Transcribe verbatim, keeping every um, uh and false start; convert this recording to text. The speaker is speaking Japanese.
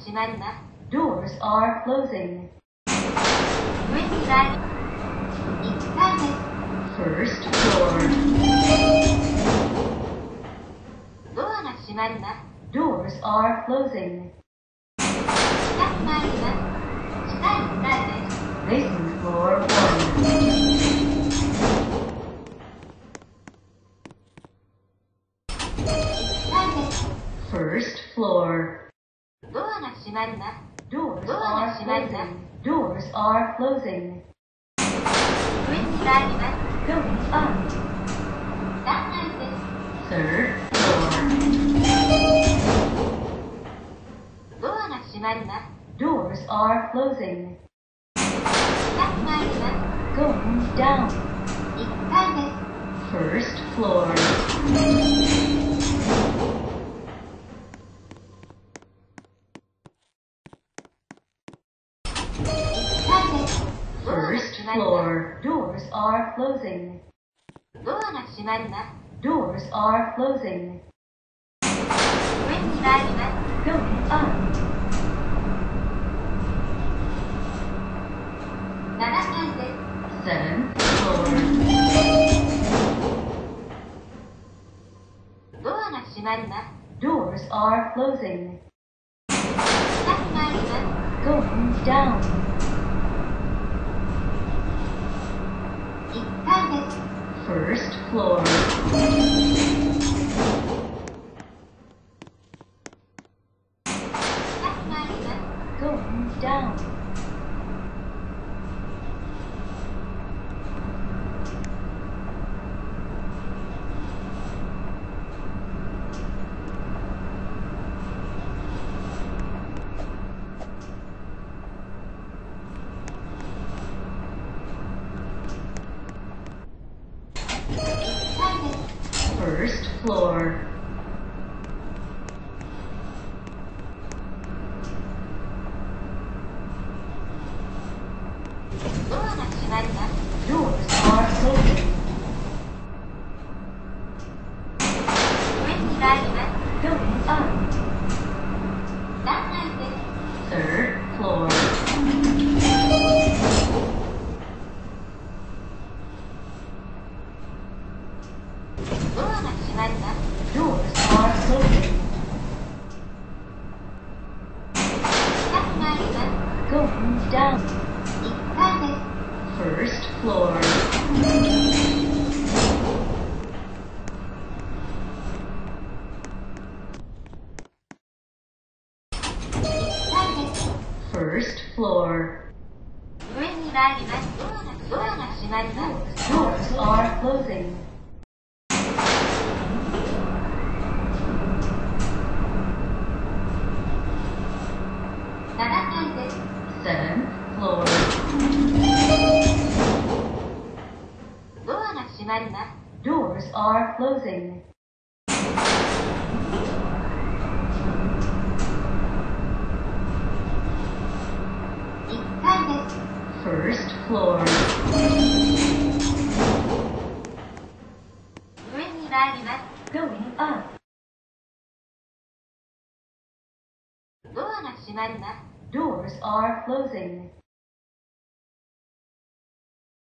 閉まります。 Doors are closing. 上に上がり、いっかいです。 First floor. ドアが閉まります。 Doors are closing. 下に参ります。下いっかいです。 Basement floor one. いっかいです。 First floor. ドアが閉まります。 Doors Door are is closing. closing. Doors are closing. 上に上がります。 Going up. さんがいです。 Third floor. ドアが閉まります。 Doors are closing. 下に参ります。 Going down. いっかいです。 First floor. いっかいです。 First floor. Doors are closing. ドアが閉まります。 Doors are closing. 上に参ります。 Going up. ななかいです。 Seventh floor. ドアが閉まります。 Doors are closing. 下に参ります。 Going down. いっかいです。 First floor. 下に参ります。 Going down. First floor. ドアが閉まります。 Doors are closing. 上に参ります。 Going up. さんがいです。 Third floor. ドアが閉まります。 Doors are closing. 下に参ります。 Going down. いっかいです。 First floor. いっかいです。 First floor. 上に参ります。ドアが閉まります。 Doors are closing. ななかいです。 Seventh floor. ドアが閉まります。 Doors are closing. いっかいです。 First floor. 上に参ります。 Going up. ドアが閉まります。 Doors are closing.